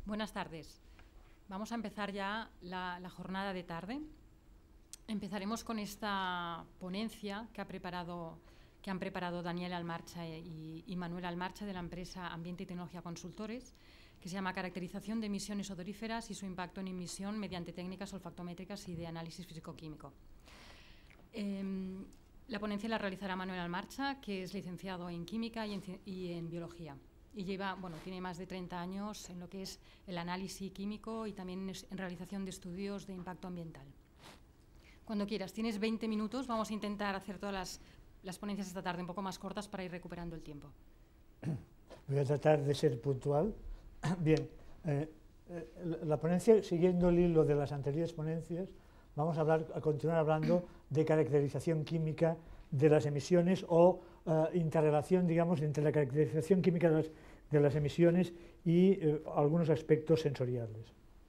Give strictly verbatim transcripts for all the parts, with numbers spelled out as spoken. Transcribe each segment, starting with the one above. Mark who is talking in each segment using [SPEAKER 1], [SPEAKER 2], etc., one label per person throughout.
[SPEAKER 1] Buenas tardes. Vamos a empezar ya la, la jornada de tarde. Empezaremos con esta ponencia que, ha preparado, que han preparado Daniel Almarcha y, y Manuel Almarcha de la empresa Ambiente y Tecnología Consultores, que se llama Caracterización de emisiones odoríferas y su impacto en emisión mediante técnicas olfactométricas y de análisis físico-químico. Eh, la ponencia la realizará Manuel Almarcha, que es licenciado en Química y en, y en Biología. Y lleva, bueno, tiene más de treinta años en lo que es el análisis químico y también en realización de estudios de impacto ambiental. Cuando quieras, tienes veinte minutos, vamos a intentar hacer todas las, las ponencias esta tarde un poco más cortas para ir recuperando el tiempo.
[SPEAKER 2] Voy a tratar de ser puntual. Bien, eh, eh, la ponencia, siguiendo el hilo de las anteriores ponencias, vamos a, hablar, a continuar hablando de caracterización química de las emisiones o uh, interrelación, digamos, entre la caracterización química de las, de las emisiones y eh, algunos aspectos sensoriales.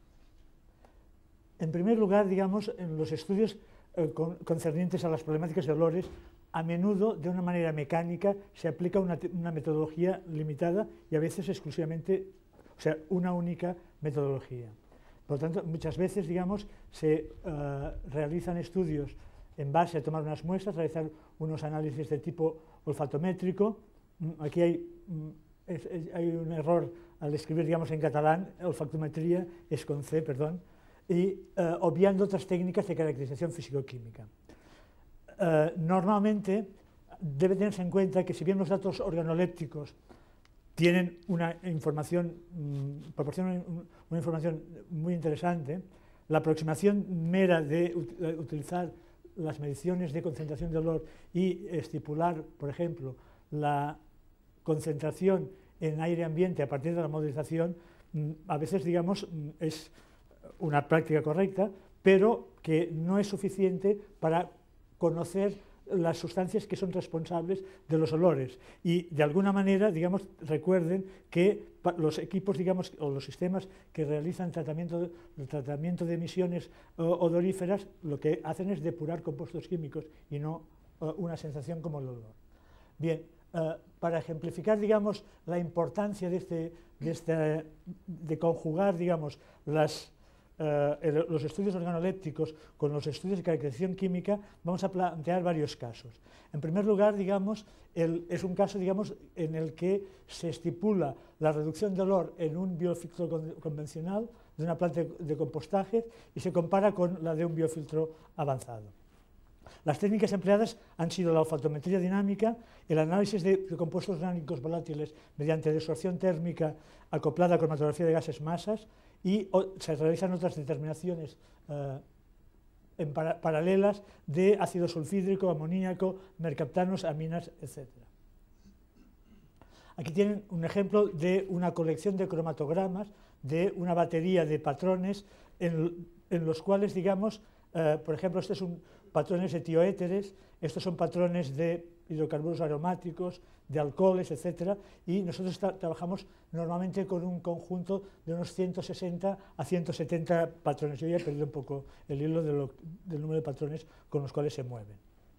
[SPEAKER 2] En primer lugar, digamos, en los estudios eh, con, concernientes a las problemáticas de olores, a menudo, de una manera mecánica, se aplica una, una metodología limitada y a veces exclusivamente, o sea, una única metodología. Por lo tanto, muchas veces, digamos, se uh, realizan estudios en base a tomar unas muestras, realizar unos análisis de tipo olfatométrico. Aquí hay, es, es, hay un error al escribir, digamos, en catalán, olfactometría es con C, perdón, y uh, obviando otras técnicas de caracterización físico-química. Uh, normalmente debe tenerse en cuenta que si bien los datos organolépticos tienen una información, mmm, proporcionan un, una información muy interesante, la aproximación mera de ut utilizar las mediciones de concentración de olor y estipular, por ejemplo, la concentración en aire ambiente a partir de la modelización, a veces, digamos, es una práctica correcta, pero que no es suficiente para conocer las sustancias que son responsables de los olores. Y, de alguna manera, digamos, recuerden que los equipos, digamos, o los sistemas que realizan tratamiento de, el tratamiento de emisiones odoríferas, lo que hacen es depurar compuestos químicos y no uh, una sensación como el olor. Bien, uh, para ejemplificar, digamos, la importancia de, este, de, este, de conjugar, digamos, las Uh, el, los estudios organolépticos con los estudios de caracterización química, vamos a plantear varios casos. En primer lugar, digamos, el, es un caso, digamos, en el que se estipula la reducción de olor en un biofiltro con, convencional de una planta de, de compostaje y se compara con la de un biofiltro avanzado. Las técnicas empleadas han sido la olfactometría dinámica, el análisis de, de compuestos orgánicos volátiles mediante desorción térmica acoplada a cromatografía de gases masas, y o, se realizan otras determinaciones eh, en para, paralelas de ácido sulfídrico, amoníaco, mercaptanos, aminas, etcétera. Aquí tienen un ejemplo de una colección de cromatogramas de una batería de patrones en, en los cuales, digamos, eh, por ejemplo, estos son patrones etioéteres, estos son patrones de hidrocarburos aromáticos, de alcoholes, etcétera, y nosotros trabajamos normalmente con un conjunto de unos ciento sesenta a ciento setenta patrones. Yo ya he perdido un poco el hilo de lo, del número de patrones con los cuales se mueven.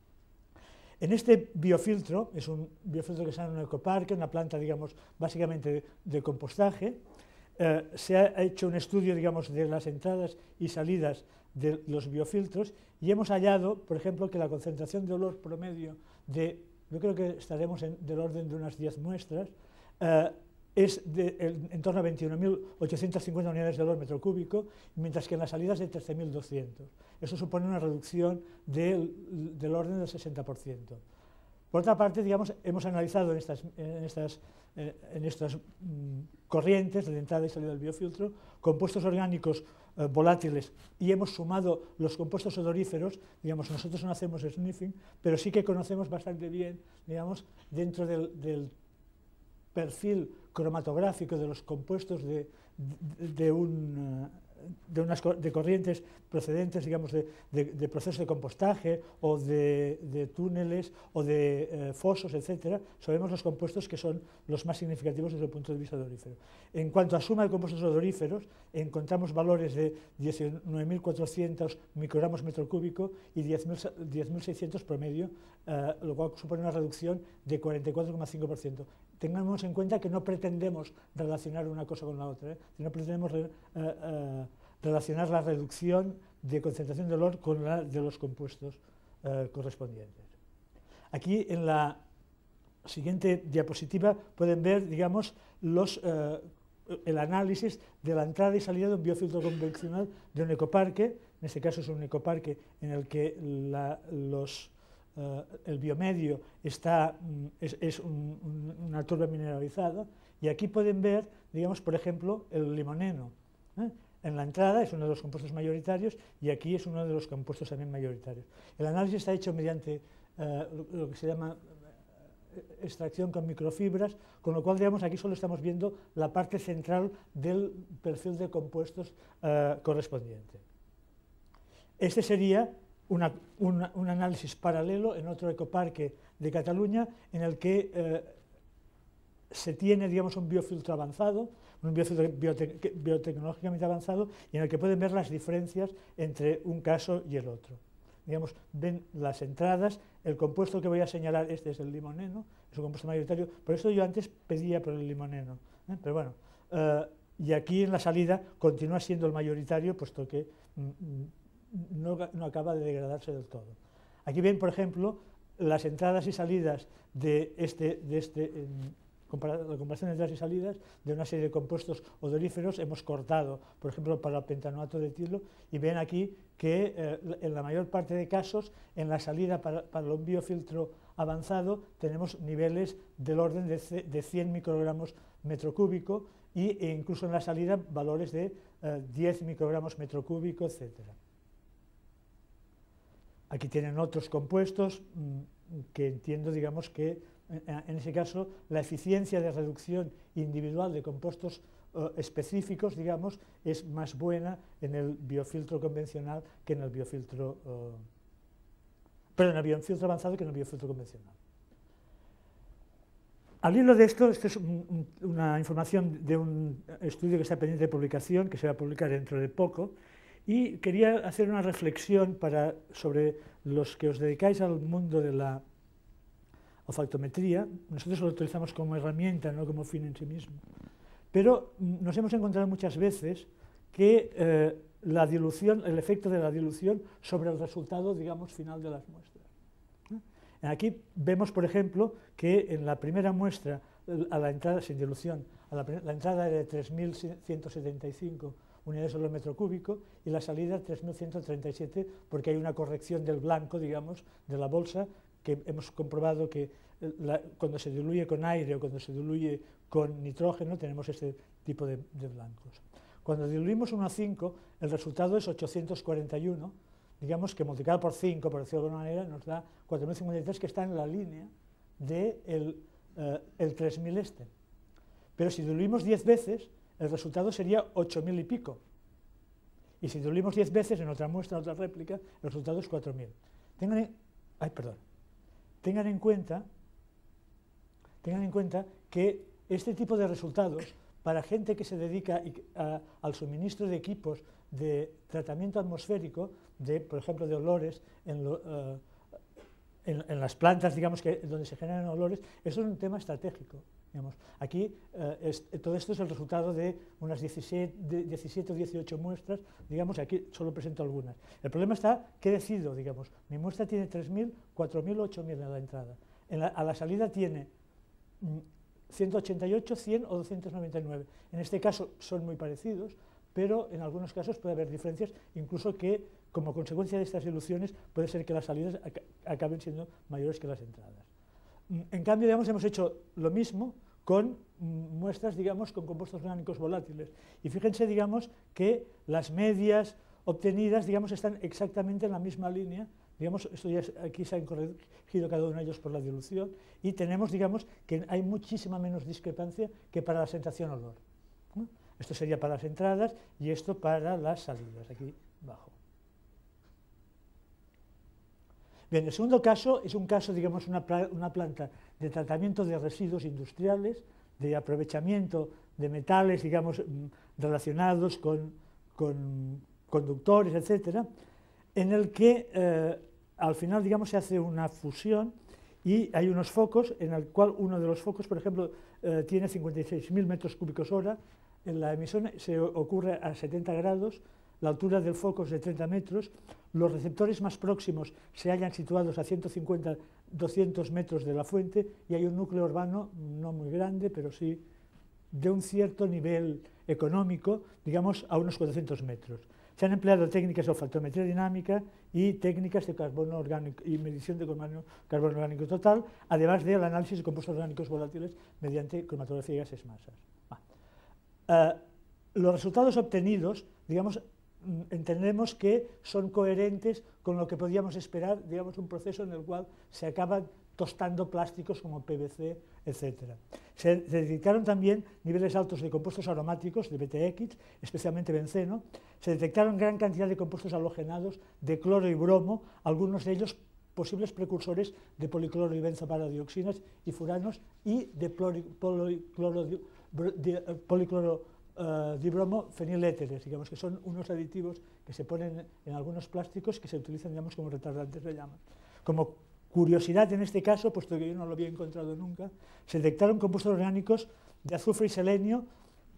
[SPEAKER 2] En este biofiltro, es un biofiltro que sale en un ecoparque, una planta, digamos, básicamente de, de compostaje, eh, se ha hecho un estudio, digamos, de las entradas y salidas de los biofiltros y hemos hallado, por ejemplo, que la concentración de olor promedio de, yo creo que estaremos en, del orden de unas diez muestras, eh, es de, en, en torno a veintiuno mil ochocientas cincuenta unidades de olor metro cúbico, mientras que en las salidas de trece mil doscientos. Eso supone una reducción del, del orden del sesenta por ciento. Por otra parte, digamos, hemos analizado en estas, en estas, eh, en estas mm, corrientes de entrada y salida del biofiltro compuestos orgánicos eh, volátiles y hemos sumado los compuestos odoríferos. Digamos, nosotros no hacemos sniffing, pero sí que conocemos bastante bien, digamos, dentro del, del perfil cromatográfico de los compuestos de, de, de un... Uh, de unas de corrientes procedentes, digamos, de, de, de procesos de compostaje o de, de túneles o de eh, fosos, etcétera, sabemos los compuestos que son los más significativos desde el punto de vista odorífero. En cuanto a suma de compuestos odoríferos, encontramos valores de diecinueve mil cuatrocientos microgramos metro cúbico y diez mil seiscientos promedio, eh, lo cual supone una reducción de cuarenta y cuatro coma cinco por ciento. tengamos en cuenta que no pretendemos relacionar una cosa con la otra, ¿eh? No pretendemos re, eh, eh, relacionar la reducción de concentración de olor con la de los compuestos eh, correspondientes. Aquí en la siguiente diapositiva pueden ver, digamos, los, eh, el análisis de la entrada y salida de un biofiltro convencional de un ecoparque. En este caso es un ecoparque en el que la, los, eh, el biomedio está, es, es un, un, una turba mineralizada, y aquí pueden ver, digamos, por ejemplo, el limoneno, ¿eh? En la entrada es uno de los compuestos mayoritarios y aquí es uno de los compuestos también mayoritarios. El análisis está hecho mediante eh, lo que se llama extracción con microfibras, con lo cual, digamos, aquí solo estamos viendo la parte central del perfil de compuestos eh, correspondiente. Este sería una, una, un análisis paralelo en otro ecoparque de Cataluña, en el que eh, se tiene, digamos, un biofiltro avanzado, un biofiltro biote biotecnológicamente avanzado, y en el que pueden ver las diferencias entre un caso y el otro. Digamos, ven las entradas, el compuesto que voy a señalar, este es el limoneno, es un compuesto mayoritario, por eso yo antes pedía por el limoneno, ¿eh? Pero bueno, eh, y aquí en la salida continúa siendo el mayoritario, puesto que mm, no, no acaba de degradarse del todo. Aquí ven, por ejemplo, las entradas y salidas de este, de este eh, la comparación de entradas y salidas de una serie de compuestos odoríferos. Hemos cortado, por ejemplo, para el pentanoato de etilo, y ven aquí que eh, en la mayor parte de casos, en la salida para, para un biofiltro avanzado, tenemos niveles del orden de, de cien microgramos metro cúbico, y, e incluso en la salida valores de eh, diez microgramos metro cúbico, etcétera. Aquí tienen otros compuestos mmm, que entiendo, digamos, que en ese caso la eficiencia de reducción individual de compuestos uh, específicos, digamos, es más buena en el biofiltro convencional que en el biofiltro, uh, pero en el biofiltro avanzado que en el biofiltro convencional. Al hilo de esto, esta es un, una información de un estudio que está pendiente de publicación, que se va a publicar dentro de poco, y quería hacer una reflexión para, sobre los que os dedicáis al mundo de la olfactometría. Nosotros lo utilizamos como herramienta, no como fin en sí mismo, pero nos hemos encontrado muchas veces que eh, la dilución, el efecto de la dilución sobre el resultado, digamos, final de las muestras. ¿Eh? Aquí vemos, por ejemplo, que en la primera muestra, a la entrada sin dilución, a la, la entrada era de tres mil ciento setenta y cinco unidades sobre el metro cúbico y la salida tres mil ciento treinta y siete, porque hay una corrección del blanco, digamos, de la bolsa, que hemos comprobado que la, cuando se diluye con aire o cuando se diluye con nitrógeno tenemos este tipo de, de blancos. Cuando diluimos uno a cinco, el resultado es ochocientos cuarenta y uno, digamos que multiplicado por cinco, por decirlo de alguna manera, nos da cuatro mil cincuenta y tres, que está en la línea del de eh, el tres mil este. Pero si diluimos diez veces, el resultado sería ocho mil y pico. Y si diluimos diez veces en otra muestra, en otra réplica, el resultado es cuatro mil. Tengan en, ay, perdón. Tengan en cuenta, tengan en cuenta que este tipo de resultados, para gente que se dedica a, al suministro de equipos de tratamiento atmosférico, de, por ejemplo, de olores en, lo, uh, en, en las plantas, digamos, que, donde se generan olores, eso es un tema estratégico. Digamos. Aquí uh, es, todo esto es el resultado de unas diecisiete o dieciocho muestras, digamos, aquí solo presento algunas. El problema está que decido, digamos, mi muestra tiene tres mil, cuatro mil o ocho mil en la entrada. En la, a la salida tiene mm, ciento ochenta y ocho, cien o doscientos noventa y nueve. En este caso son muy parecidos, pero en algunos casos puede haber diferencias, incluso que como consecuencia de estas diluciones puede ser que las salidas ac acaben siendo mayores que las entradas. En cambio, digamos, hemos hecho lo mismo con muestras, digamos, con compuestos orgánicos volátiles. Y fíjense, digamos, que las medias obtenidas, digamos, están exactamente en la misma línea. Digamos, esto ya aquí se han corregido cada uno de ellos por la dilución, y tenemos, digamos, que hay muchísima menos discrepancia que para la sensación olor. ¿No? Esto sería para las entradas y esto para las salidas, aquí abajo. Bien, el segundo caso es un caso, digamos, una, una planta de tratamiento de residuos industriales, de aprovechamiento de metales, digamos, relacionados con, con conductores, etcétera, en el que eh, al final, digamos, se hace una fusión Y hay unos focos en el cual uno de los focos, por ejemplo, eh, tiene cincuenta y seis mil metros cúbicos hora. En la emisión se ocurre a setenta grados, la altura del foco es de treinta metros, los receptores más próximos se hallan situados a ciento cincuenta a doscientos metros de la fuente y hay un núcleo urbano no muy grande, pero sí de un cierto nivel económico, digamos a unos cuatrocientos metros. Se han empleado técnicas de olfactometría dinámica y técnicas de carbono orgánico y medición de carbono orgánico total, además del análisis de compuestos orgánicos volátiles mediante cromatografía y gases masas. Uh, los resultados obtenidos, digamos, entendemos que son coherentes con lo que podíamos esperar, digamos, un proceso en el cual se acaban tostando plásticos como P V C, etcétera. Se, se detectaron también niveles altos de compuestos aromáticos, de B T X, especialmente benceno. Se detectaron gran cantidad de compuestos halogenados de cloro y bromo, algunos de ellos posibles precursores de policloro y benzoparadioxinas y furanos y de policloro, de, policloro Uh, dibromo feniléteres, digamos que son unos aditivos que se ponen en algunos plásticos que se utilizan, digamos, como retardantes de llamas. Como curiosidad en este caso, puesto que yo no lo había encontrado nunca, se detectaron compuestos orgánicos de azufre y selenio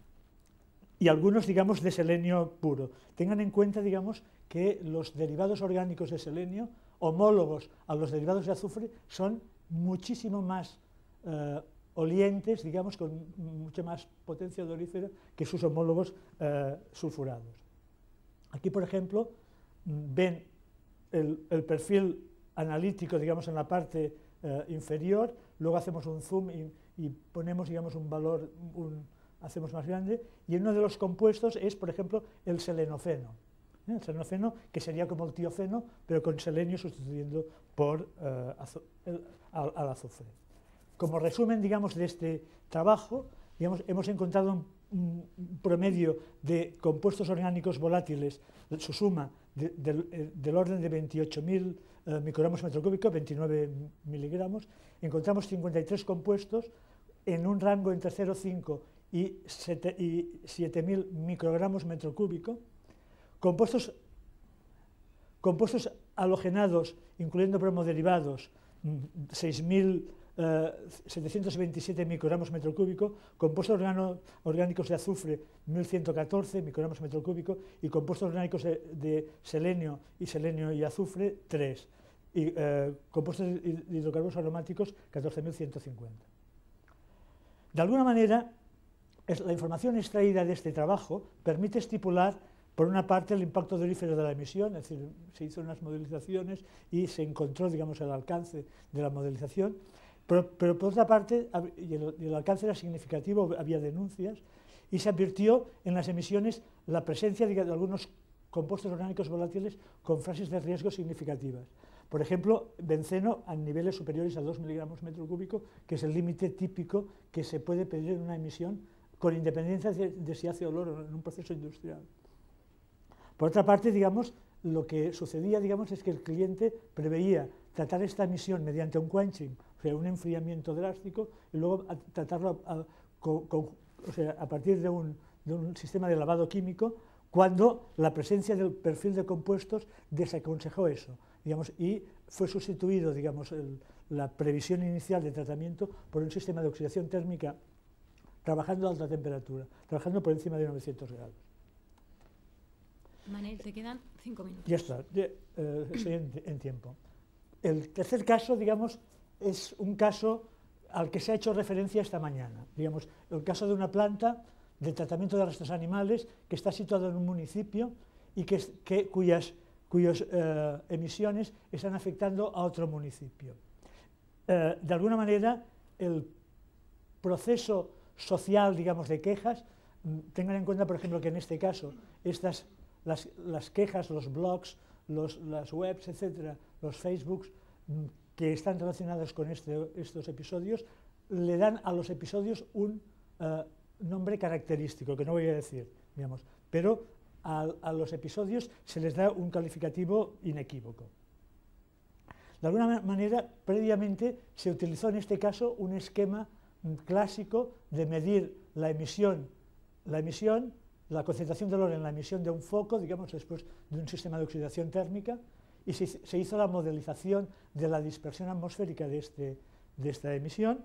[SPEAKER 2] y algunos, digamos, de selenio puro. Tengan en cuenta, digamos, que los derivados orgánicos de selenio, homólogos a los derivados de azufre, son muchísimo más uh, olientes, digamos, con mucha más potencia odorífera que sus homólogos eh, sulfurados. Aquí, por ejemplo, ven el, el perfil analítico, digamos, en la parte eh, inferior, luego hacemos un zoom y, y ponemos, digamos, un valor, un, hacemos más grande, y uno de los compuestos es, por ejemplo, el selenofeno. ¿eh? El selenofeno, que sería como el tiofeno, pero con selenio sustituyendo por eh, azu el, al, al azufre. Como resumen, digamos, de este trabajo, digamos, hemos encontrado un, un promedio de compuestos orgánicos volátiles, su suma de, de, del orden de veintiocho mil eh, microgramos metro cúbico, veintinueve miligramos. Encontramos cincuenta y tres compuestos en un rango entre cero coma cinco y siete mil microgramos metro cúbico. Compuestos, compuestos halogenados, incluyendo bromoderivados, seis mil setecientos veintisiete microgramos metro cúbico, compuestos organo, orgánicos de azufre mil ciento catorce microgramos metro cúbico y compuestos orgánicos de, de selenio y selenio y azufre tres y eh, compuestos de hidrocarburos aromáticos catorce mil ciento cincuenta. De alguna manera, es, la información extraída de este trabajo permite estipular, por una parte, el impacto odorífero de la emisión, es decir, se hizo unas modelizaciones y se encontró, digamos, el alcance de la modelización. Pero, pero por otra parte, y el, y el alcance era significativo, había denuncias, y se advirtió en las emisiones la presencia de, de algunos compuestos orgánicos volátiles con frases de riesgo significativas. Por ejemplo, benceno a niveles superiores a dos miligramos metro cúbico, que es el límite típico que se puede pedir en una emisión, con independencia de, de si hace olor o no en un proceso industrial. Por otra parte, digamos, lo que sucedía, digamos, es que el cliente preveía tratar esta emisión mediante un quenching, o sea, un enfriamiento drástico, y luego a, tratarlo a, a, con, con, o sea, a partir de un, de un sistema de lavado químico, cuando la presencia del perfil de compuestos desaconsejó eso, digamos, y fue sustituido, digamos, el, la previsión inicial de tratamiento por un sistema de oxidación térmica trabajando a alta temperatura, trabajando por encima de novecientos grados.
[SPEAKER 1] Manel, te quedan cinco minutos.
[SPEAKER 2] Ya está, ya, eh, estoy en, en tiempo. El tercer caso, digamos, es un caso al que se ha hecho referencia esta mañana. Digamos, el caso de una planta de tratamiento de restos animales que está situado en un municipio y que, que, cuyas, cuyas eh, emisiones están afectando a otro municipio. Eh, de alguna manera, el proceso social, digamos, de quejas, tengan en cuenta, por ejemplo, que en este caso, estas, las, las quejas, los blogs, los, las webs, etcétera, los Facebooks, que están relacionados con este, estos episodios, le dan a los episodios un uh, nombre característico, que no voy a decir, digamos, pero a, a los episodios se les da un calificativo inequívoco. De alguna manera, previamente se utilizó en este caso un esquema clásico de medir la emisión, la emisión, la concentración de olor en la emisión de un foco, digamos, después de un sistema de oxidación térmica, y se, se hizo la modelización de la dispersión atmosférica de, este, de esta emisión,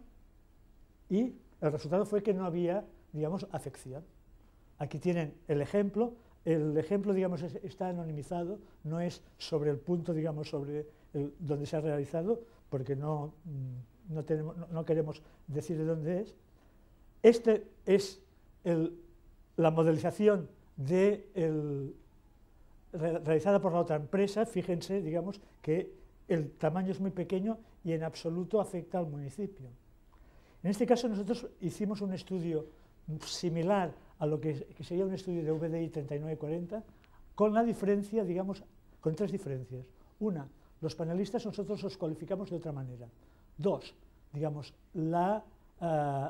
[SPEAKER 2] y el resultado fue que no había, digamos, afección. Aquí tienen el ejemplo. El ejemplo, digamos, es, está anonimizado, no es sobre el punto, digamos, sobre el, donde se ha realizado, porque no, no, tenemos, no, no queremos decir de dónde es. Este es el, la modelización de el, re, realizada por la otra empresa. Fíjense, digamos, que el tamaño es muy pequeño y en absoluto afecta al municipio. En este caso nosotros hicimos un estudio similar a lo que, que sería un estudio de V D I treinta y nueve cuarenta, con la diferencia, digamos, con tres diferencias. Una, los panelistas nosotros los cualificamos de otra manera. Dos, digamos, la, uh,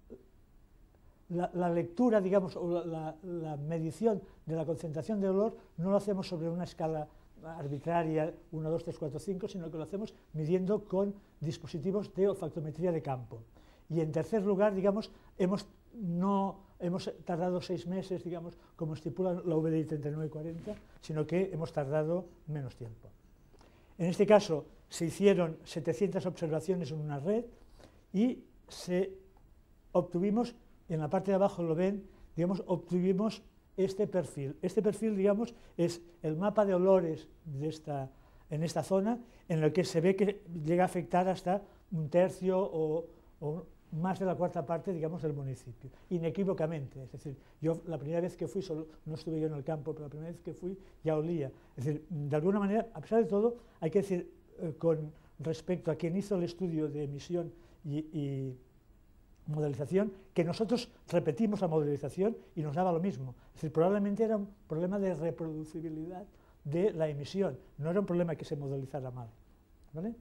[SPEAKER 2] la, la lectura, digamos, o la, la medición de la concentración de olor no lo hacemos sobre una escala arbitraria, uno, dos, tres, cuatro, cinco, sino que lo hacemos midiendo con dispositivos de olfactometría de campo. Y en tercer lugar, digamos, hemos, no, hemos tardado seis meses, digamos, como estipula la V D I treinta y nueve cuarenta, sino que hemos tardado menos tiempo. En este caso se hicieron setecientas observaciones en una red y se obtuvimos, en la parte de abajo lo ven, digamos, obtuvimos este perfil. Este perfil, digamos, es el mapa de olores de esta, en esta zona, en el que se ve que llega a afectar hasta un tercio o, o más de la cuarta parte, digamos, del municipio, inequívocamente. Es decir, yo la primera vez que fui, solo, no estuve yo en el campo, pero la primera vez que fui ya olía. Es decir, de alguna manera, a pesar de todo, hay que decir, eh, con respecto a quien hizo el estudio de emisión y, y modelización, que nosotros repetimos la modelización y nos daba lo mismo. Es decir, probablemente era un problema de reproducibilidad de la emisión, no era un problema que se modelizara mal, ¿vale?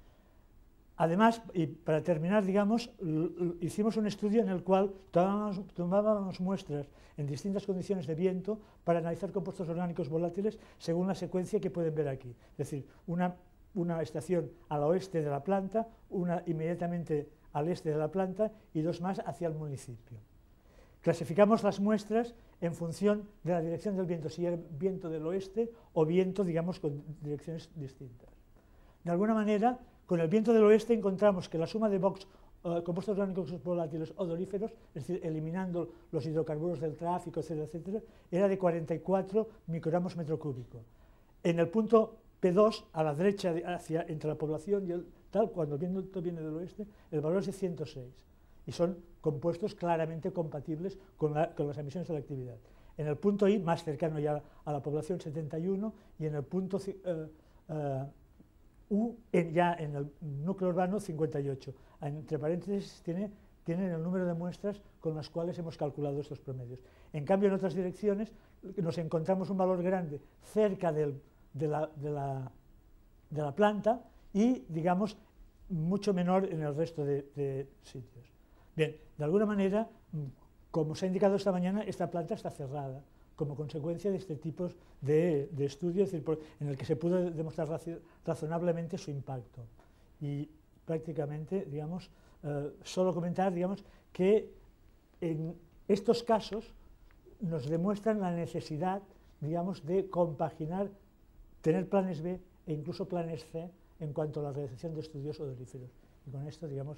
[SPEAKER 2] Además, y para terminar, digamos, hicimos un estudio en el cual tomábamos, tomábamos muestras en distintas condiciones de viento para analizar compuestos orgánicos volátiles según la secuencia que pueden ver aquí. Es decir, una, una estación al oeste de la planta, una inmediatamente al este de la planta y dos más hacia el municipio. Clasificamos las muestras en función de la dirección del viento, si era viento del oeste o viento, digamos, con direcciones distintas. De alguna manera, con el viento del oeste encontramos que la suma de Vox, uh, compuestos orgánicos volátiles odoríferos, es decir, eliminando los hidrocarburos del tráfico, etcétera, etcétera, era de cuarenta y cuatro microgramos metro cúbico. En el punto P dos, a la derecha, hacia, entre la población y el tal, cuando el viento viene del oeste, el valor es de ciento seis. Y son compuestos claramente compatibles con, la, con las emisiones de la actividad. En el punto I, más cercano ya a la población, setenta y uno, y en el punto uh, uh, U, en, ya en el núcleo urbano, cincuenta y ocho. Entre paréntesis, tiene, tienen el número de muestras con las cuales hemos calculado estos promedios. En cambio, en otras direcciones nos encontramos un valor grande cerca del, de, la, de, la, de la planta y, digamos, mucho menor en el resto de, de sitios. Bien, de alguna manera, como se ha indicado esta mañana, esta planta está cerrada como consecuencia de este tipo de, de estudios, es decir, por, en el que se pudo demostrar razonablemente su impacto. Y prácticamente, digamos, eh, solo comentar, digamos, que en estos casos nos demuestran la necesidad, digamos, de compaginar, tener planes B e incluso planes C en cuanto a la realización de estudios odoríferos. Y con esto, digamos,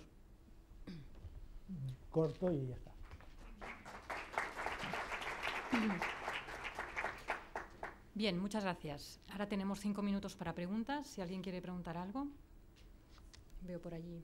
[SPEAKER 2] corto y ya está.
[SPEAKER 1] Bien, muchas gracias. Ahora tenemos cinco minutos para preguntas. Si alguien quiere preguntar algo, veo por allí.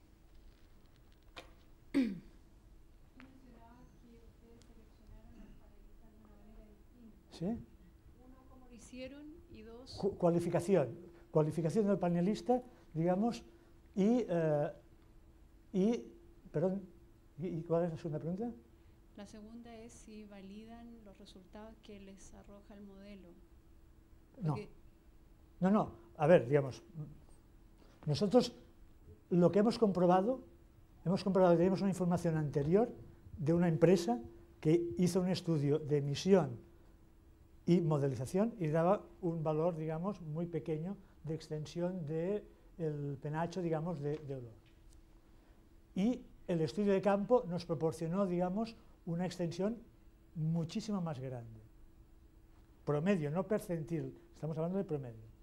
[SPEAKER 2] ¿Sí?
[SPEAKER 3] Uno, cómo lo hicieron, y dos...
[SPEAKER 2] Cu cualificación. Cualificación del panelista, digamos, y, uh, y perdón, ¿y cuál es la segunda pregunta?
[SPEAKER 3] La segunda es si validan los resultados que les arroja el modelo. Porque...
[SPEAKER 2] No. no, no, a ver, digamos, nosotros lo que hemos comprobado, hemos comprobado que tenemos una información anterior de una empresa que hizo un estudio de emisión y modelización y daba un valor, digamos, muy pequeño de extensión del penacho, digamos, de, de olor. Y el estudio de campo nos proporcionó, digamos, una extensión muchísimo más grande. Promedio, no percentil, estamos hablando de promedio.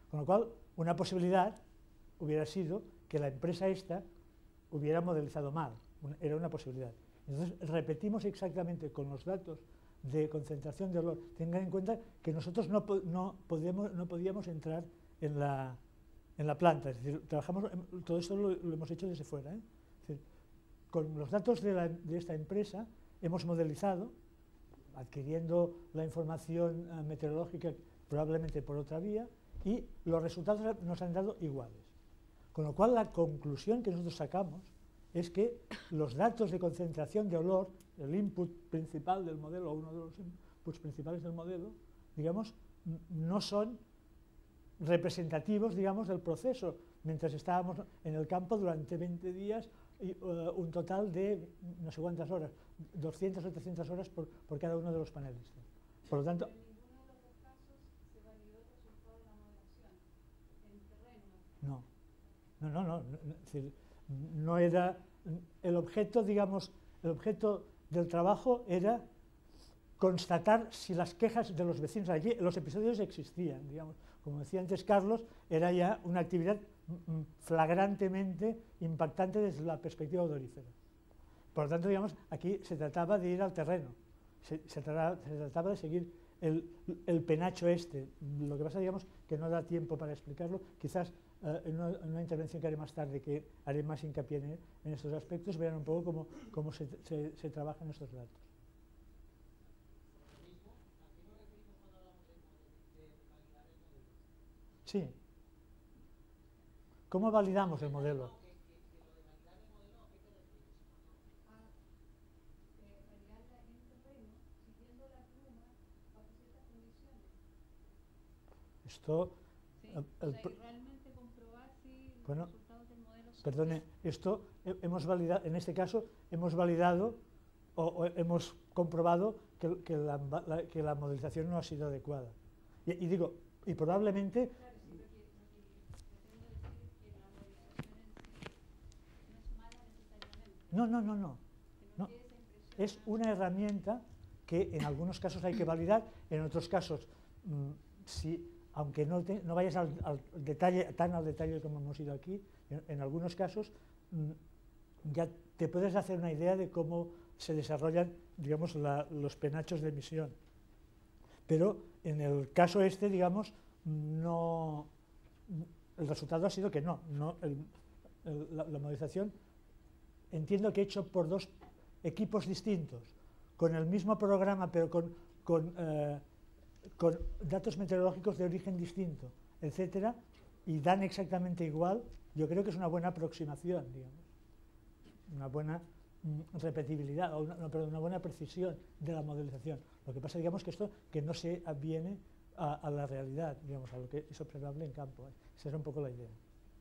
[SPEAKER 2] Con lo cual, una posibilidad hubiera sido que la empresa esta hubiera modelizado mal, era una posibilidad. Entonces, repetimos exactamente con los datos de concentración de olor. Tengan en cuenta que nosotros no, no, podíamos, no podíamos entrar en la, en la planta, es decir, trabajamos, todo esto lo, lo hemos hecho desde fuera, ¿eh? Es decir, con los datos de, la, de esta empresa hemos modelizado, adquiriendo la información uh, meteorológica probablemente por otra vía, y los resultados nos han dado iguales. Con lo cual, la conclusión que nosotros sacamos es que los datos de concentración de olor, el input principal del modelo, o uno de los inputs principales del modelo, digamos, no son representativos, digamos, del proceso, mientras estábamos en el campo durante veinte días, y, uh, un total de no sé cuántas horas, doscientas o trescientas horas por, por cada uno de los panelistas. Por lo tanto,
[SPEAKER 3] en ninguno de los dos casos se validó el resultado de la modelación en terreno.
[SPEAKER 2] No, no, no, no, no, es decir, no era el objeto, digamos, el objeto del trabajo era constatar si las quejas de los vecinos, allí los episodios existían, digamos, como decía antes Carlos, era ya una actividad flagrantemente impactante desde la perspectiva odorífera. Por lo tanto, digamos, aquí se trataba de ir al terreno, se, se, trataba, se trataba de seguir el, el penacho este. Lo que pasa, digamos, que no da tiempo para explicarlo, quizás uh, en, una, en una intervención que haré más tarde, que haré más hincapié en, en estos aspectos, verán un poco cómo, cómo se, se, se trabajan estos datos. Sí. ¿Cómo validamos el modelo? Esto,
[SPEAKER 3] Sí,
[SPEAKER 2] el, el,
[SPEAKER 3] o sea, y realmente comprobar si los
[SPEAKER 2] bueno,
[SPEAKER 3] resultados del modelo son
[SPEAKER 2] perdone, esto hemos validado, en este caso hemos validado o, o hemos comprobado que, que, la, la, que la modelización no ha sido adecuada. Y, y digo, y probablemente...
[SPEAKER 3] Claro, sí, porque, porque pretendo decir que la modelización en sí no es mala necesariamente.
[SPEAKER 2] No, no, no, no.
[SPEAKER 3] Que no
[SPEAKER 2] no.
[SPEAKER 3] quede esa impresión.
[SPEAKER 2] Es una herramienta que en algunos casos hay que validar, en otros casos, mmm, si, aunque no, te, no vayas al, al detalle, tan al detalle como hemos ido aquí, en, en algunos casos mmm, ya te puedes hacer una idea de cómo se desarrollan, digamos, la, los penachos de emisión. Pero en el caso este, digamos, no, el resultado ha sido que no, no el, el, la, la modelización entiendo que hecho por dos equipos distintos, con el mismo programa pero con, con, eh, con datos meteorológicos de origen distinto, etcétera, y dan exactamente igual, yo creo que es una buena aproximación, digamos, una buena mm, repetibilidad, o una, no, perdón, una buena precisión de la modelización. Lo que pasa, digamos, que esto que no se adviene a, a la realidad, digamos, a lo que es observable en campo. ¿eh? Esa era un poco la idea.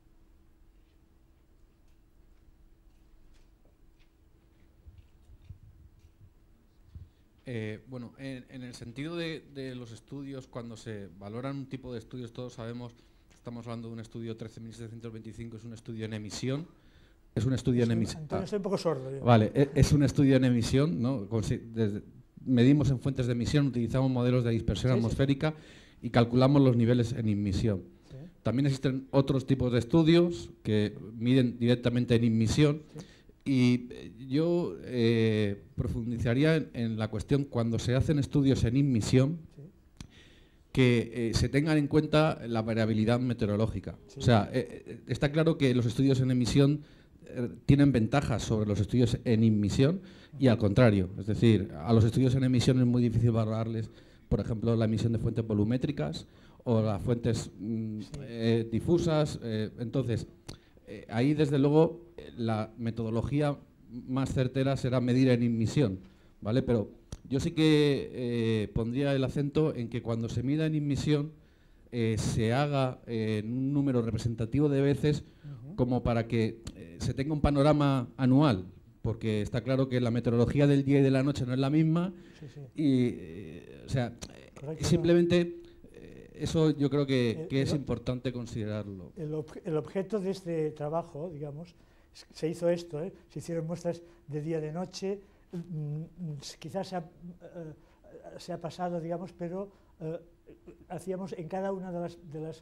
[SPEAKER 4] Eh, bueno, en, en el sentido de, de los estudios, cuando se valoran un tipo de estudios, todos sabemos, estamos hablando de un estudio trece mil setecientos veinticinco, es un estudio en emisión. Es un estudio en emisión.
[SPEAKER 2] Antonio, estoy un poco sordo. Yo.
[SPEAKER 4] Vale, es, es un estudio en emisión, ¿no? Desde, medimos en fuentes de emisión, utilizamos modelos de dispersión sí, atmosférica sí. y calculamos los niveles en emisión. Sí. También existen otros tipos de estudios que miden directamente en emisión. Sí. Y yo eh, profundizaría en, en la cuestión cuando se hacen estudios en emisión, sí. que eh, se tengan en cuenta la variabilidad meteorológica. Sí. O sea, eh, está claro que los estudios en emisión eh, tienen ventajas sobre los estudios en emisión y al contrario. Es decir, a los estudios en emisión es muy difícil valorarles, por ejemplo, la emisión de fuentes volumétricas o las fuentes mm, sí. eh, difusas. Eh, entonces, eh, ahí desde luego la metodología más certera será medir en emisión, ¿vale? Pero yo sí que eh, pondría el acento en que cuando se mida en emisión eh, se haga eh, en un número representativo de veces uh-huh. como para que eh, se tenga un panorama anual, porque está claro que la meteorología del día y de la noche no es la misma sí, sí. y, eh, o sea, Correcto. simplemente eh, eso yo creo que, que es importante considerarlo.
[SPEAKER 2] El, ob el objeto de este trabajo, digamos, se hizo esto, ¿eh? Se hicieron muestras de día y de noche, quizás se ha, uh, se ha pasado, digamos, pero uh, hacíamos en cada una de las, de las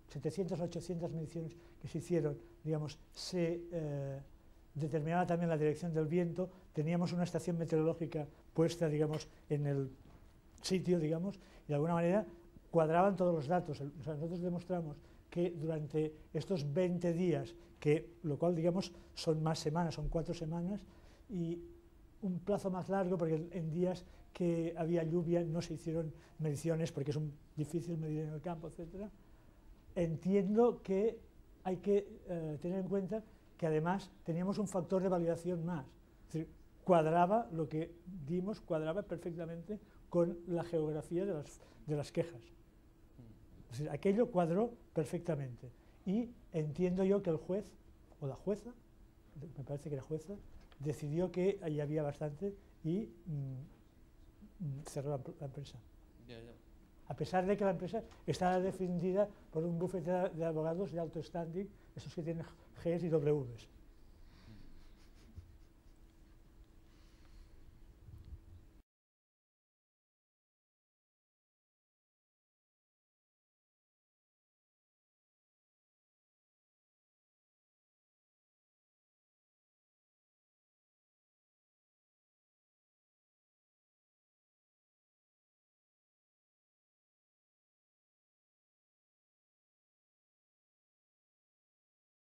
[SPEAKER 2] setecientas, ochocientas mediciones que se hicieron, digamos, se eh, determinaba también la dirección del viento, teníamos una estación meteorológica puesta, digamos, en el sitio, digamos, y de alguna manera cuadraban todos los datos. O sea, nosotros demostramos que durante estos veinte días, que lo cual, digamos, son más semanas, son cuatro semanas, y un plazo más largo, porque en días que había lluvia no se hicieron mediciones, porque es un, difícil medir en el campo, etcétera. Entiendo que hay que eh, tener en cuenta que además teníamos un factor de validación más. Es decir, cuadraba lo que dimos, cuadraba perfectamente con la geografía de las, de las quejas. Es decir, aquello cuadró perfectamente. Y entiendo yo que el juez, o la jueza, me parece que era jueza, decidió que ahí había bastante y mmm, cerró la, la empresa. Yeah, yeah. A pesar de que la empresa estaba defendida por un bufete de abogados de alto standing, esos que tienen Gs y Ws.